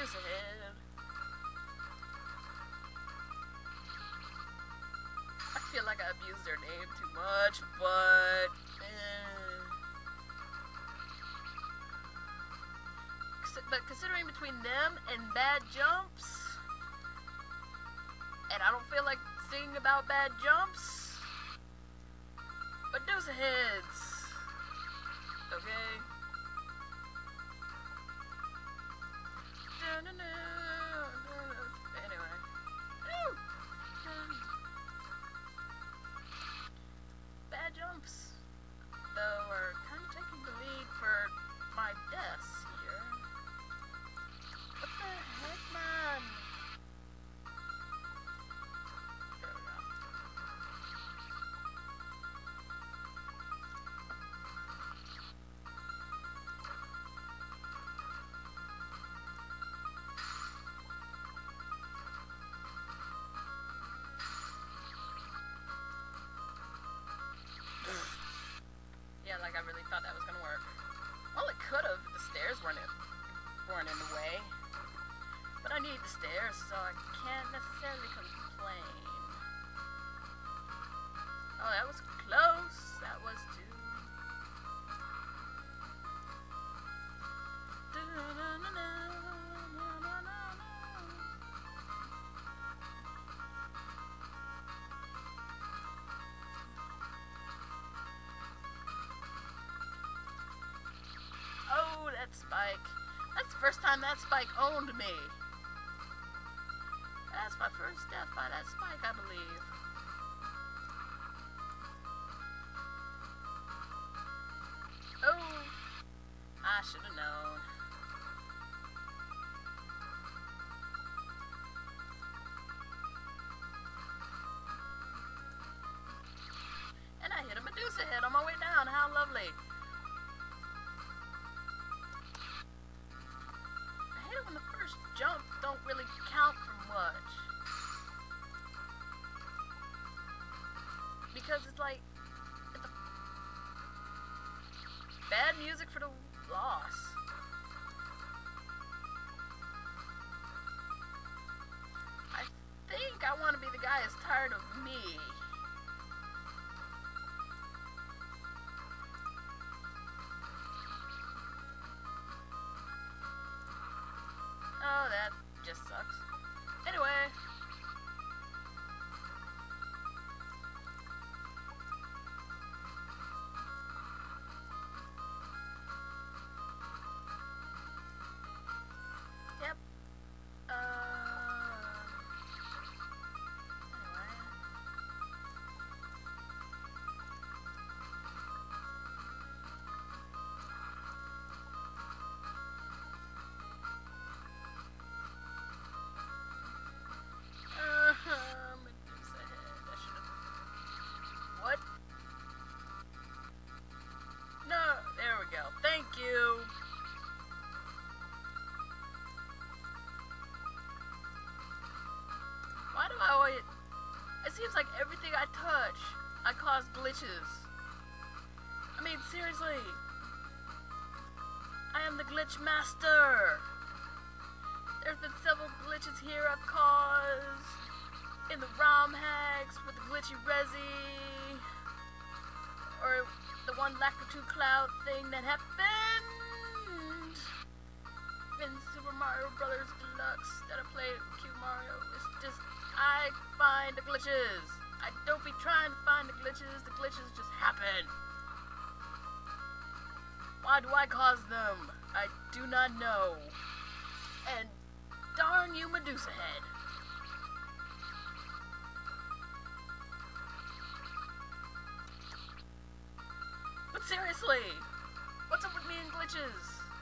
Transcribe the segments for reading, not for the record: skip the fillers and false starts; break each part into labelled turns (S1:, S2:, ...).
S1: Medusa head. I feel like I abused their name too much, but considering between them and bad jumps, and I don't feel like singing about bad jumps, Medusa heads. Okay. Anyway. Bad jumps, though, are kind of taking the lead for my deaths here. What the heck, man? There we go. Yeah, like I really thought that was gonna work. Well, it could have. The stairs weren't in the way. But I need the stairs, so I can't necessarily complain. Oh, that was close. That was too. Oh, that spike. That's the first time that spike owned me. That's my first death by that spike, I believe. Oh, I should have known. And I hit a Medusa head on my way down. How lovely. I hate it when the first jump don't really count for much. Because it's like, it's bad music for the loss. I think I want to be the guy who's tired of me. Oh, that just sucks. Anyway. Yep. Medusa head. I should have. What? No. There we go. Thank you. Why do I always... It seems like everything I touch, I cause glitches. I mean, seriously. I am the glitch master. There's been several glitches here I've caused. In the ROM hacks with the glitchy Resi. Or the one Lacquer 2 Cloud thing that happened in Super Mario Brothers Deluxe that I played with Q Mario. It's just, I find the glitches. I don't be trying to find the glitches just happen. Why do I cause them? I do not know. And darn you, Medusa head. But seriously, what's up with me and glitches?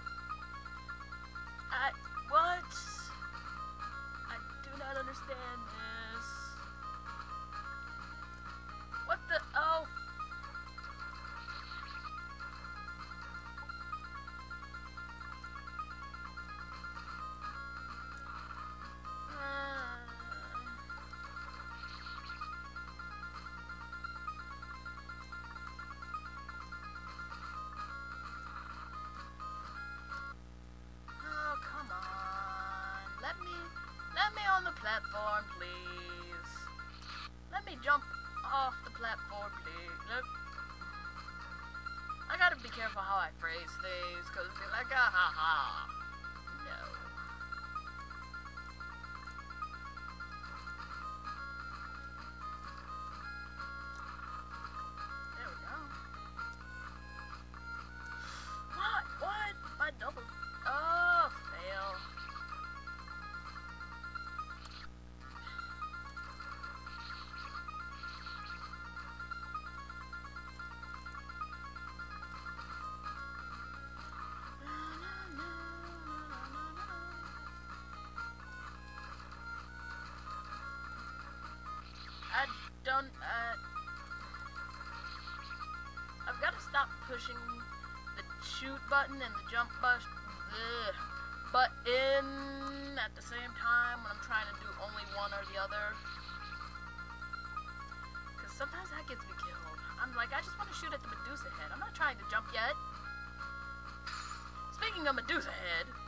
S1: What? I do not understand this. What the? Oh. Oh, come on. platform, please. Let me jump off the platform, please. Look. I gotta be careful how I phrase things, cause it'd be like, ah ha ha. No. There we go. What? My double. Oh, fail. I've got to stop pushing the shoot button and the jump button at the same time when I'm trying to do only one or the other. Because sometimes that gets me killed. I'm like, I just want to shoot at the Medusa head. I'm not trying to jump yet. Speaking of Medusa head,